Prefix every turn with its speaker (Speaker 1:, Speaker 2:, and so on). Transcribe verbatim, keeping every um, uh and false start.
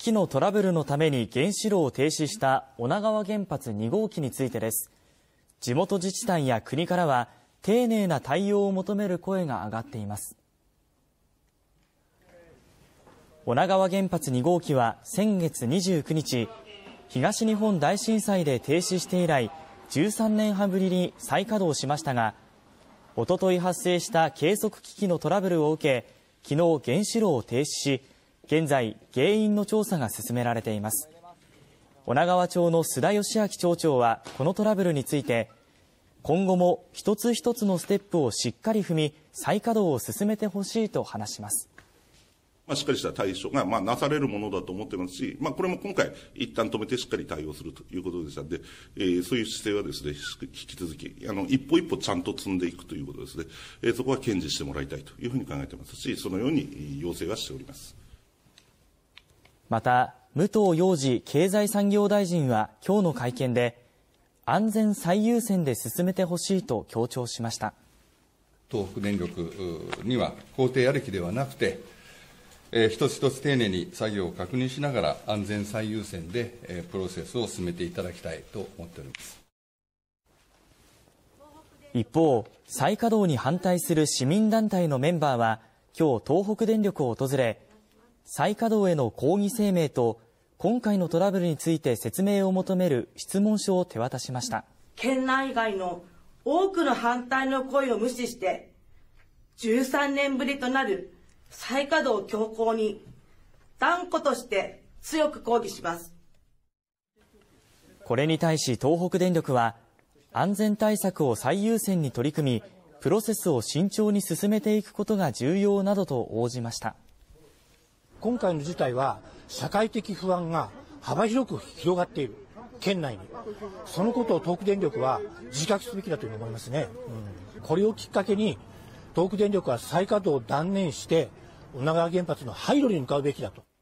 Speaker 1: 機器のトラブルのために原子炉を停止した女川原発に号機についてです。地元自治体や国からは丁寧な対応を求める声が上がっています。女川原発に号機は先月にじゅうくにち、東日本大震災で停止して以来じゅうさんねんはんぶりに再稼働しましたが、おととい発生した計測機器のトラブルを受け、昨日原子炉を停止し、現在原因の調査が進められています。女川町の須田義明町長はこのトラブルについて、今後も一つ一つのステップをしっかり踏み、再稼働を進めてほしいと話します。
Speaker 2: まあ、しっかりした対処が、まあ、なされるものだと思ってますし、まあ、これも今回、一旦止めてしっかり対応するということでしたので、えー、そういう姿勢はですね、引き続き、あの、一歩一歩ちゃんと積んでいくということですね、えー、そこは堅持してもらいたいというふうに考えていますし、そのように要請はしております。
Speaker 1: また、武藤洋二経済産業大臣は今日の会見で、安全最優先で進めてほしいと強調しました。
Speaker 3: 東北電力には工程ありきではなくて、えー、一つ一つ丁寧に作業を確認しながら安全最優先で、えー、プロセスを進めていただきたいと思っております。
Speaker 1: 一方、再稼働に反対する市民団体のメンバーは今日東北電力を訪れ、再稼働への抗議声明と今回のトラブルについて説明を求める質問書を手渡しました。
Speaker 4: 県内外の多くの反対の声を無視してじゅうさんねんぶりとなる再稼働強行に断固として強く抗議します。
Speaker 1: これに対し東北電力は、安全対策を最優先に取り組み、プロセスを慎重に進めていくことが重要などと応じました。
Speaker 5: 今回の事態は社会的不安が幅広く広がっている県内に、そのことを東北電力は自覚すべきだというふうに思いますね、うん、これをきっかけに東北電力は再稼働を断念して女川原発の廃炉に向かうべきだと。